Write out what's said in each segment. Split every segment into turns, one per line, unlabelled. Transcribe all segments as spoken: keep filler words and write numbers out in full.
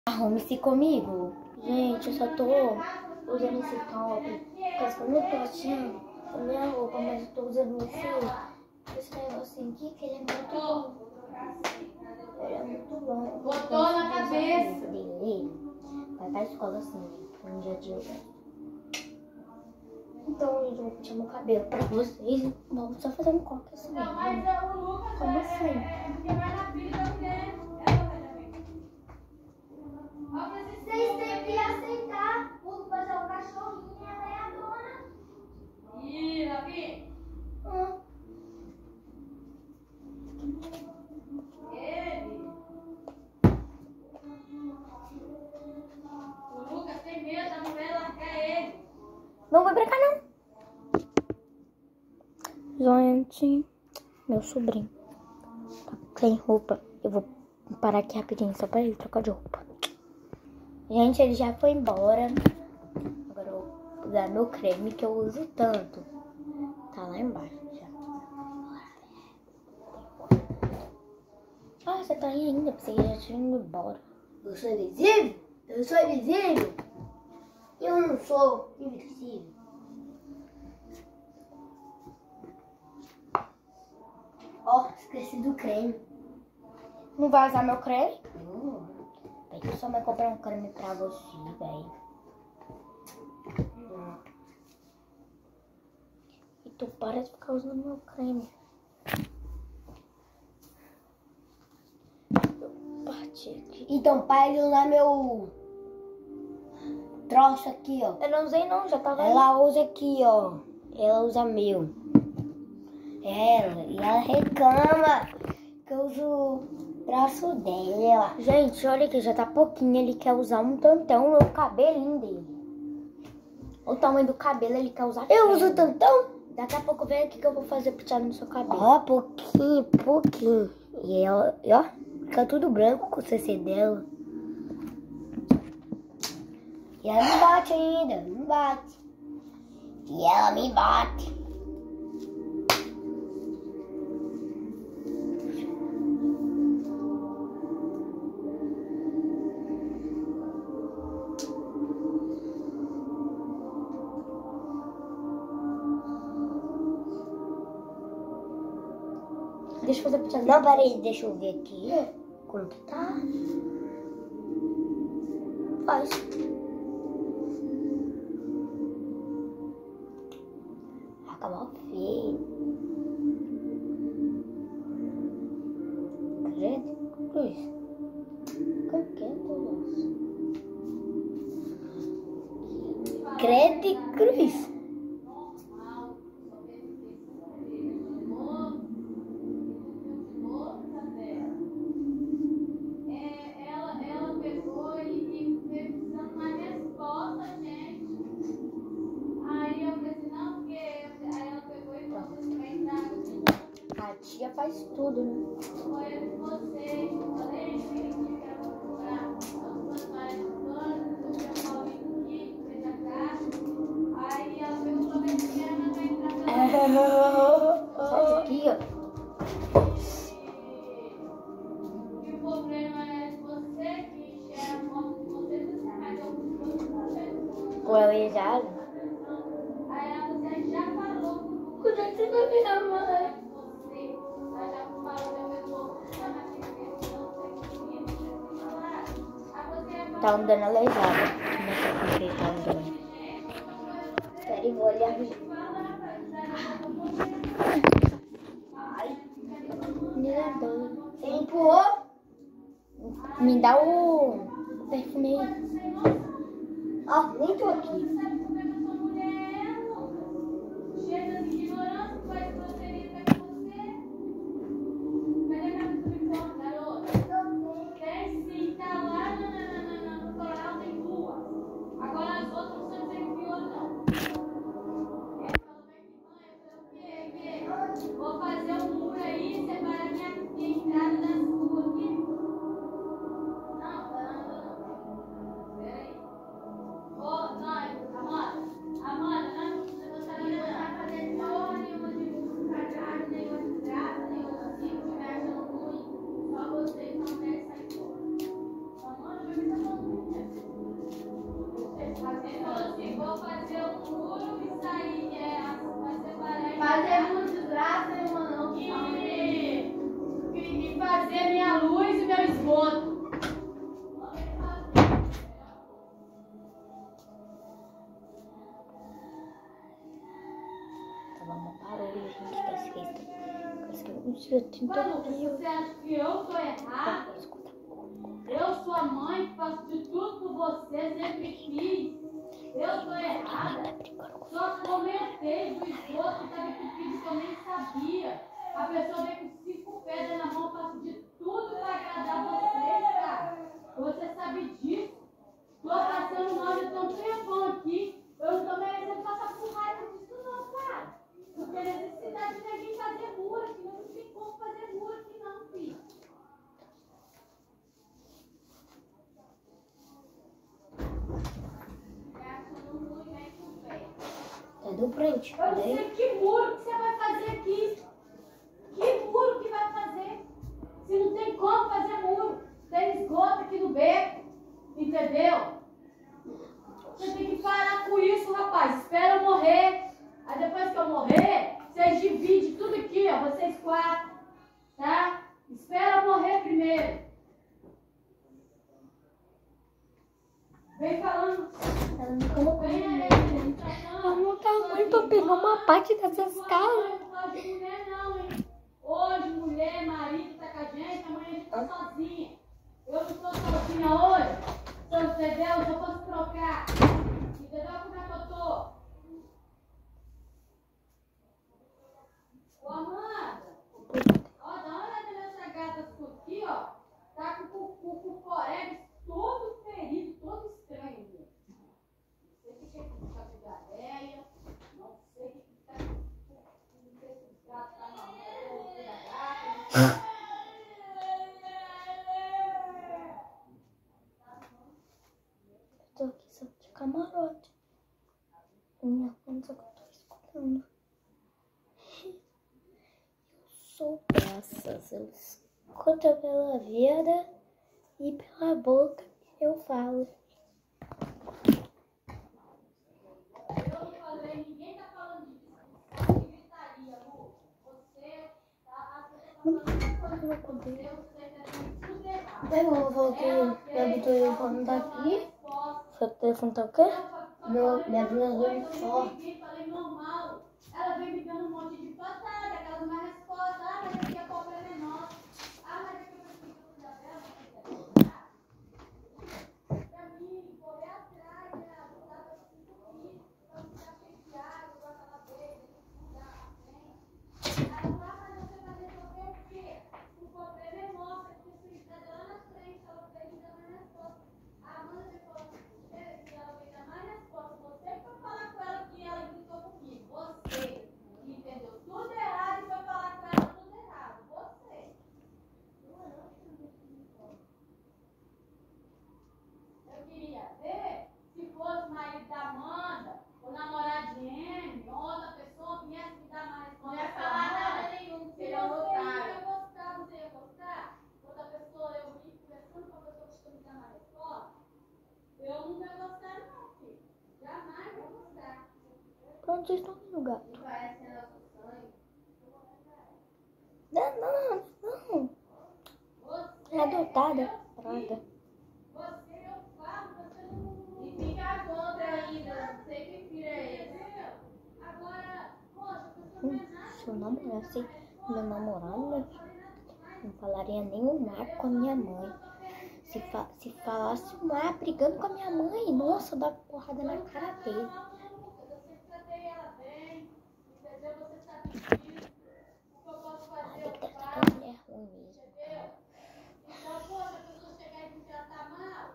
Arrume-se comigo. Gente, eu só tô usando esse top porque eu não tô achando a minha roupa, mas eu tô usando esse, esse negocinho aqui que ele é muito bom. Ele é muito bom.
Botou na cabeça.
Dele. Vai pra escola assim, um dia a dia eu gosto. Então, gente, eu vou puxar meu cabelo pra vocês. Vamos só fazer um coque assim.
Não, mas é o Lucas.
Como assim?
É porque vai na filha da mulher. Vocês têm que aceitar. Vou fazer o cachorrinho e ela é a dona. Ih, Rabi.
Hum.
Ele. O Lucas tem medo da mulher largar ele.
Não vai brincar, não. Gente, meu sobrinho tá sem roupa. Eu vou parar aqui rapidinho só pra ele trocar de roupa. Gente, ele já foi embora. Agora eu vou usar meu creme que eu uso tanto. Tá lá embaixo já. Ah, você tá aí ainda? Pensei que já tinha ido embora.
Eu sou invisível? Eu sou invisível? Eu não sou invisível. Ó, oh, esqueci do creme.
Não vai usar meu creme?
Não.
Vai que sua mãe comprar um creme pra você, velho. E tu para de ficar usando meu creme. Eu parti aqui.
Então, para de usar meu troço aqui, ó.
Eu não usei não, já tava aí.
Ela usa aqui, ó. Ela usa meu. Ela, e ela reclama que eu uso o braço dela.
Gente, olha aqui, já tá pouquinho. Ele quer usar um tantão no cabelinho dele. O tamanho do cabelo ele quer usar.
Eu uso tantão?
Daqui a pouco vem aqui que eu vou fazer puxado no seu cabelo.
Ó, pouquinho, pouquinho. E ela, e ó, fica tudo branco com o C C dela. E ela me bate ainda, me bate. E ela me bate.
Deixa eu fazer puxado.
Não, peraí, deixa eu ver aqui como que tá.
Faz.
Acabou feio. Credo, cruz.
O que é, Deus?
Credo e cruz.
A tia faz tudo, né? Sai daqui, ó.
O problema é você que enxerga a foto de você, você mais algum.
O aleijado.
Aí você já falou com
Onde é que você vai me amar?
você, mas já falou da pessoa que está na
Tá andando aleijada. Não sei como que ele tá andando.
Espera e vou olhar.
Ai.
Você empurrou?
Me dá o, o perfume aí.
Ó, nem tô aqui.
chega de ignorância, faz grosseirinha pra você. Cadê minha uniforme, garota? Tem sim, tá lá na, na, na, na, no coral, tem duas. Agora as outras você não tem que olho, não. Ela falou, vai que mãe, eu falei, o quê? quê? Vou fazer um muro aí, separar minha, minha entrada da sua aqui. Não, varanda não. Peraí. Ô, nós,
Dia trinta
Manu,
mil.
você acha que eu tô errada? Eu, sua mãe, que faço de tudo por você, sempre fiz. Eu tô errada? Só comentei do esgoto, sabe que fiz que eu nem sabia. A pessoa vem com cinco pedras na mão, faço de tudo pra agradar vocês, cara. Você sabe disso. Tô passando mal de tão tempão aqui. Eu não tô merecendo passar por raiva disso não, cara. Não tem necessidade de ninguém fazer muro aqui. Não tem como fazer muro aqui não, filho.
É do frente.
Eu não sei que muro que você vai fazer aqui. Que muro que vai fazer? Se não tem como fazer muro. Tem esgoto aqui no beco. Entendeu? Você tem que parar com isso, rapaz. Espera eu morrer. Aí depois que eu morrer, vocês dividem tudo aqui, ó. Vocês quatro. Tá? Espera eu morrer primeiro. Vem falando.
Ela não colocou
Vem
ninguém.
aí.
Ela não tá ruim pra pegar uma parte dessas casas.
Não pode mulher não, hein? Hoje, mulher, marido tá com a gente, amanhã a gente tá sozinha. Eu não estou sozinha hoje. Se eu entendeu, eu só posso trocar. Entendeu como é que eu tô? Ô, Amanda. Ó, dá uma olhada nessa gata sua aqui, ó. Tá com o cu, o corex todo ferido, todo estranho. Meu. Não sei o que é que tá com diarreia. Não sei o que tá com. Não sei se o gato tá na mão da gata.
Tô aqui só de camarote. Minha conta que eu tô escutando. Eu sou graças. Eu escuto pela vida e pela boca que eu falo.
Eu não falei, ninguém tá falando disso. Só de gritaria, Lu. Você tá.
Não vou poder.
Você tá fazendo tudo errado.
Daí eu vou falar que meu telefone tá aqui. Seu telefone tá o quê?
Meu, minha blusa é só.
Falei normal. Ela veio me dando um monte de patada, aquelas mais respostas. Ah, mas aqui a pobre é menor. Ah, mas aqui eu preciso cuidar dela, pra mim, correr atrás, né? Botar pra cinco filhos, pra não ficar cheio de água, igual aquela vez, não dá pra frente. Aí eu lá, mas você vai resolver o quê? O problema é nosso, é que você está lá na frente, ela veio me dando mais resposta. A Amanda me falou que ela veio dar mais resposta. Você foi falar com ela que ela gritou comigo. Você que entendeu tudo errado e foi falar com ela tudo errado. Você. Eu queria ver se fosse o marido da Amanda, o namorado de Amy, outra pessoa viesse me dar mais resposta. Não ia falar nada nenhum, se eu não ia gostar, você ia gostar? Outra pessoa, eu vi conversando com a pessoa que me dar mais resposta. Eu não ia gostar, não, filho. Jamais vou gostar.
Pra onde vocês estão indo, gato?
Parece nosso sangue.
Não, não, não.
Você.
É adotada. Praga.
Você, eu falo, você não. E fica contra ainda. Não sei que filho é esse. Agora, poxa, a pessoa não é nada.
Se eu namorasse meu namorado, meu filho, não falaria nem um ar com a minha mãe. Se, fa se falasse um ar brigando com a minha mãe, nossa, dá porrada na cara dele.
Eu sempre tratei ela bem. Entendeu? Você sabe disso. O que eu posso fazer, eu
Deve
faço.
ter mulher ruim mesmo.
Entendeu? Então, poxa, a pessoa chegar e me tratar mal.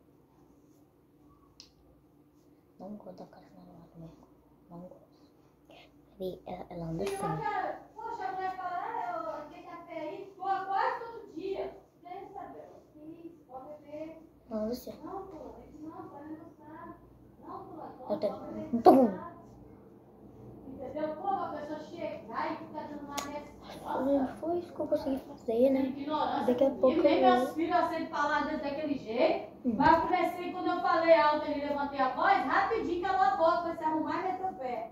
Não gosto da cara do namorado mesmo. Não gosto. Ele, ela, ela anda
E
assim.
outra, poxa, a mulher fala, ah, eu tenho café aí, tô quase todo dia. Nem saber. Sim, pode beber.
Ela anda assim.
Não, pô, isso não, pode não gostar. Não, pô,
Eu
não,
tenho-
pode beber.
Bum.
Entendeu? Pô, a pessoa chegar e ficar dando uma resposta.
Não foi isso que eu consegui fazer, né?
Ignorância.
Daqui a
comigo,
pouco
nem
eu-
meus filhos aceitam falar desse- daquele jeito.
Hum.
Mas eu comecei, quando eu falei alto e levantei a voz, rapidinho calou a boca, foi se arrumar e meteu o pé.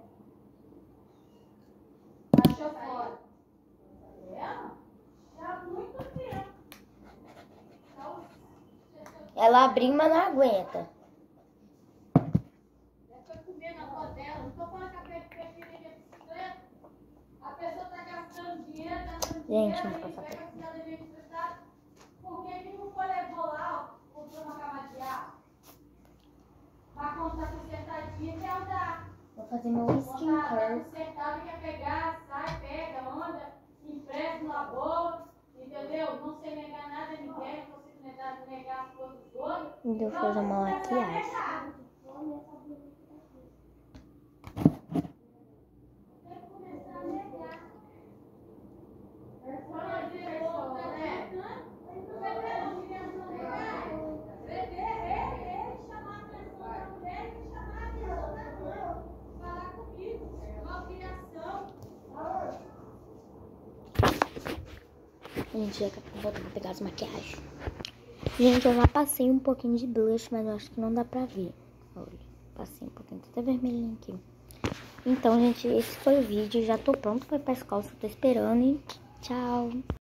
Achou fora. É? Já há muito tempo. Então,
Ela abriu, mas não aguenta.
já foi comer na avó dela. Não tô falando que a pessoa queria minha bicicleta. A pessoa tá gastando dinheiro, tá dando
Gente, não vou passar por
Por que que não foi levou lá, comprou uma cama de ar? Pra contar consertadinha, quer andar.
Vou fazer meu
Tá
skincare.
consertado, quer pegar, sai, pega, anda, empresta uma boa, entendeu? Não sei negar nada a ninguém, não consigo negar, negar as coisas todas.
Deixa eu fazer uma maquiagem. Gente, já acabou, vou pegar as maquiagens. Gente, eu já passei um pouquinho de blush, mas eu acho que não dá pra ver. Olha, passei um pouquinho, tá até vermelhinho aqui. Então, gente, esse foi o vídeo. Já tô pronto pra ir pra escola, só tô esperando e tchau.